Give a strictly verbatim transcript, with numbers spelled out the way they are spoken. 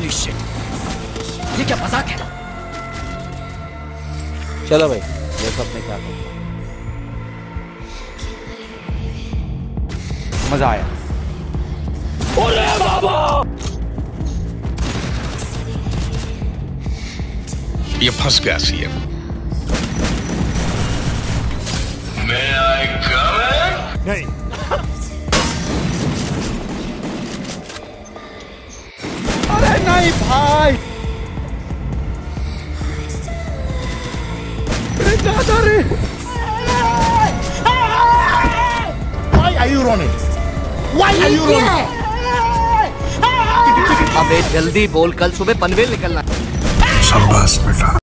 Holy shit, ये क्या मजाक है? चलो भाई देखो अपने क्या करते, मजा आया। ओले बाबा, ये फंस गया CM. May I come in? नहीं। अरे नहीं भाई, अरे ज्यादा रे। Why are you running? Why are you running? अबे जल्दी बोल, कल सुबह पनवेल निकलना। शाबाश बेटा।